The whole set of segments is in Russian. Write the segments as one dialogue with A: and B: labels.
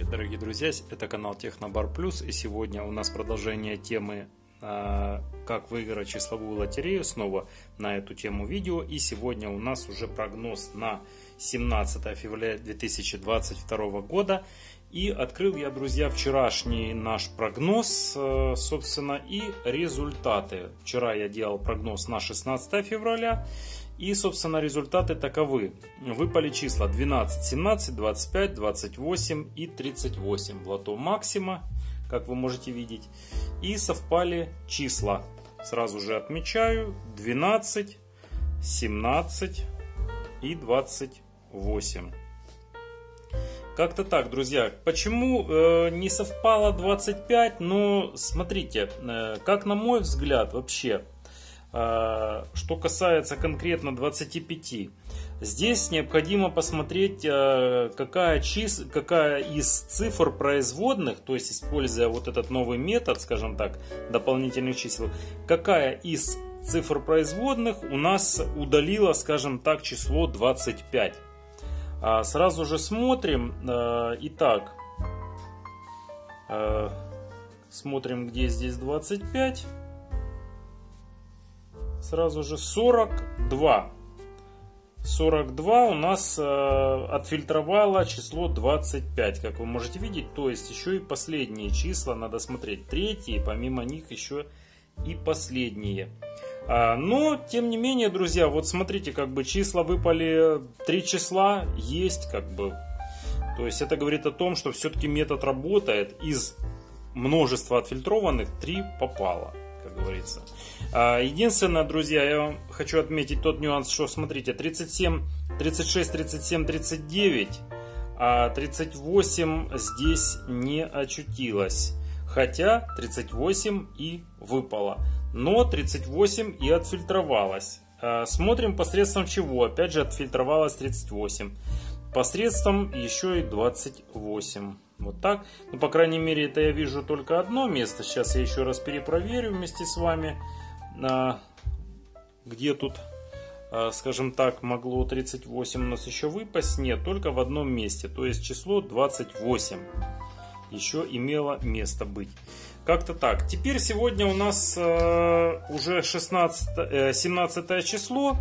A: Дорогие друзья, это канал Технобар Плюс, и сегодня у нас продолжение темы как выиграть числовую лотерею. Снова на эту тему видео, и сегодня у нас уже прогноз на 17 февраля 2022 года. И открыл я, друзья, вчерашний наш прогноз, собственно, и результаты. Вчера я делал прогноз на 16 февраля. И, собственно, результаты таковы. Выпали числа 12, 17, 25, 28 и 38 в лото Максима, как вы можете видеть. И совпали числа. Сразу же отмечаю: 12, 17 и 28. Как-то так, друзья. Почему не совпало 25? Ну, смотрите, как на мой взгляд вообще... Что касается конкретно 25, здесь необходимо посмотреть, какая из цифр производных, то есть используя вот этот новый метод, скажем так, дополнительных чисел, какая из цифр производных у нас удалила, скажем так, число 25. Сразу же смотрим. Итак, смотрим, где здесь 25. Сразу же 42. 42 у нас отфильтровало число 25, как вы можете видеть. То есть еще и последние числа надо смотреть. Третьи, помимо них еще и последние. Но, тем не менее, друзья, вот смотрите, как бы числа выпали, 3 числа есть, как бы. То есть это говорит о том, что все-таки метод работает. Из множества отфильтрованных 3 попало, как говорится. Единственное, друзья, я вам хочу отметить тот нюанс, что, смотрите, 37, 36, 37, 39, а 38 здесь не очутилось. Хотя 38 и выпало, но 38 и отфильтровалось. Смотрим посредством чего. Опять же отфильтровалось 38. Посредством еще и 28. Вот так. Ну, по крайней мере, это я вижу только одно место. Сейчас я еще раз перепроверю вместе с вами. Где тут, скажем так, могло 38 у нас еще выпасть? Нет, только в одном месте. То есть число 28 еще имело место быть. Как-то так. Теперь сегодня у нас уже 17 число.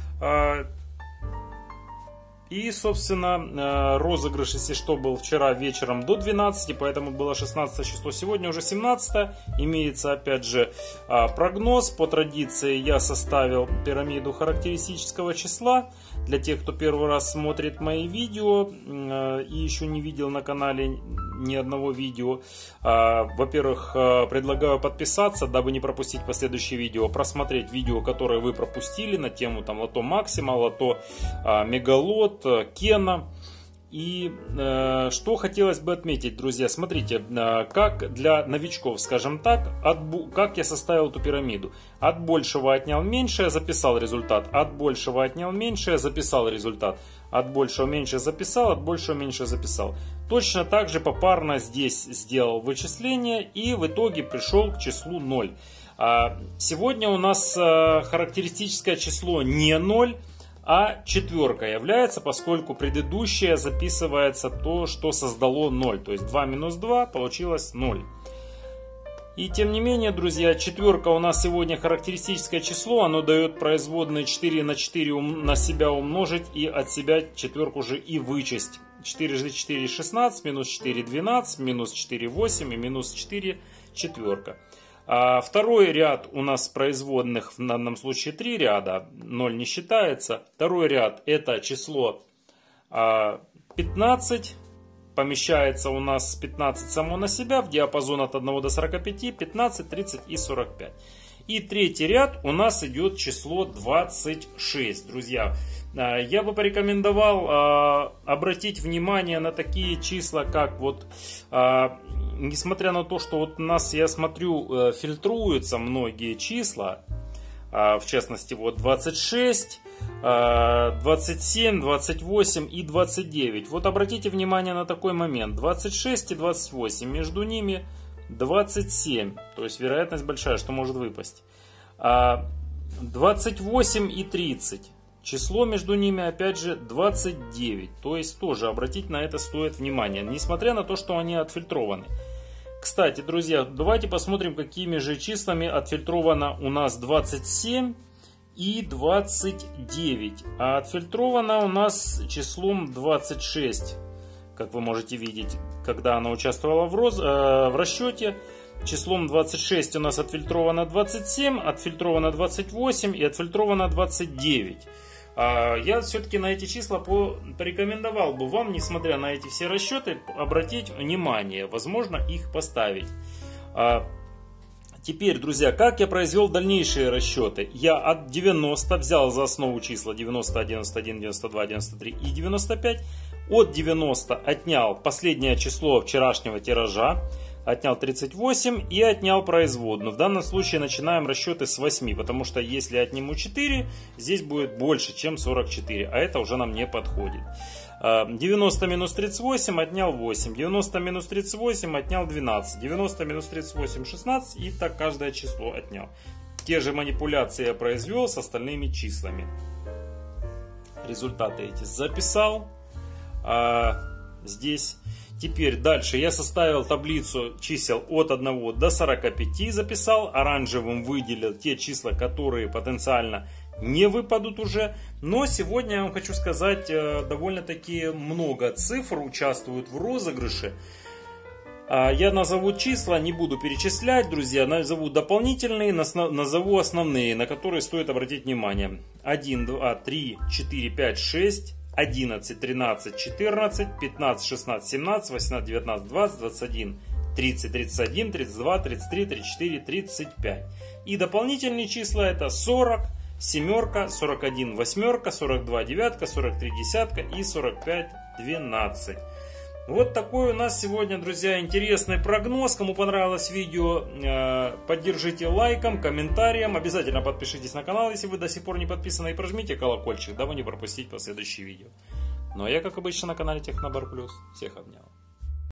A: И, собственно, розыгрыш, если что, был вчера вечером до 12, поэтому было 16 число. Сегодня уже 17. Имеется, опять же, прогноз. По традиции я составил пирамиду характеристического числа. Для тех, кто первый раз смотрит мои видео и еще не видел на канале ни одного видео. Во-первых, предлагаю подписаться, дабы не пропустить последующие видео. Просмотреть видео, которые вы пропустили на тему там лото Максима, лото Мегалот, Кена. И что хотелось бы отметить, друзья, смотрите, как для новичков, скажем так, как я составил эту пирамиду. От большего отнял меньшее, записал результат. От большего отнял меньшее, записал результат. От большего меньше записал, от большего меньше записал. Точно так же попарно здесь сделал вычисление и в итоге пришел к числу 0. Сегодня у нас характеристическое число не 0. А четверка является, поскольку предыдущее записывается то, что создало 0. То есть 2 минус 2 получилось 0. И тем не менее, друзья, четверка у нас сегодня характеристическое число. Оно дает производные 4 на 4 на себя умножить и от себя четверку же и вычесть. 4 же 4 16, минус 4 12, минус 4 8 и минус 4 четверка. Второй ряд у нас производных, в данном случае 3 ряда, 0 не считается. Второй ряд это число 15, помещается у нас 15 само на себя в диапазон от 1 до 45, 15, 30 и 45. И третий ряд у нас идет число 26, друзья. Я бы порекомендовал обратить внимание на такие числа, как вот... Несмотря на то, что вот у нас, я смотрю, фильтруются многие числа, в частности, вот 26, 27, 28 и 29. Вот обратите внимание на такой момент. 26 и 28, между ними 27, то есть вероятность большая, что может выпасть. 28 и 30. Число между ними, опять же, 29. То есть тоже обратить на это стоит внимание, несмотря на то, что они отфильтрованы. Кстати, друзья, давайте посмотрим, какими же числами отфильтровано у нас 27 и 29. А отфильтровано у нас числом 26. Как вы можете видеть, когда она участвовала в расчете. Числом 26 у нас отфильтровано 27, отфильтровано 28 и отфильтровано 29. Я все-таки на эти числа порекомендовал бы вам, несмотря на эти все расчеты, обратить внимание, возможно, их поставить. Теперь, друзья, как я произвел дальнейшие расчеты? Я от 90 взял за основу числа 90, 91, 92, 93 и 95. От 90 отнял последнее число вчерашнего тиража, отнял 38 и отнял производную. В данном случае начинаем расчеты с 8, потому что если отниму 4, здесь будет больше, чем 44, а это уже нам не подходит. 90 минус 38 отнял 8, 90 минус 38 отнял 12, 90 минус 38 16 и так каждое число отнял. Те же манипуляции я произвел с остальными числами. Результаты эти записал здесь. Теперь дальше я составил таблицу чисел от 1 до 45, записал, оранжевым выделил те числа, которые потенциально не выпадут уже. Но сегодня я вам хочу сказать, довольно-таки много цифр участвуют в розыгрыше. Я назову числа, не буду перечислять, друзья, назову дополнительные, назову основные, на которые стоит обратить внимание. 1, 2, 3, 4, 5, 6... 11, 13, 14, 15, 16, 17, 18, 19, 20, 21, 30, 31, 32, 33, 34, 35. И дополнительные числа это 40, семерка, 41, восьмерка, 42, девятка, 43, десятка и 45, 12. Вот такой у нас сегодня, друзья, интересный прогноз. Кому понравилось видео, поддержите лайком, комментарием. Обязательно подпишитесь на канал, если вы до сих пор не подписаны. И прожмите колокольчик, дабы не пропустить последующие видео. Ну а я, как обычно, на канале Технобар Плюс. Всех обнял.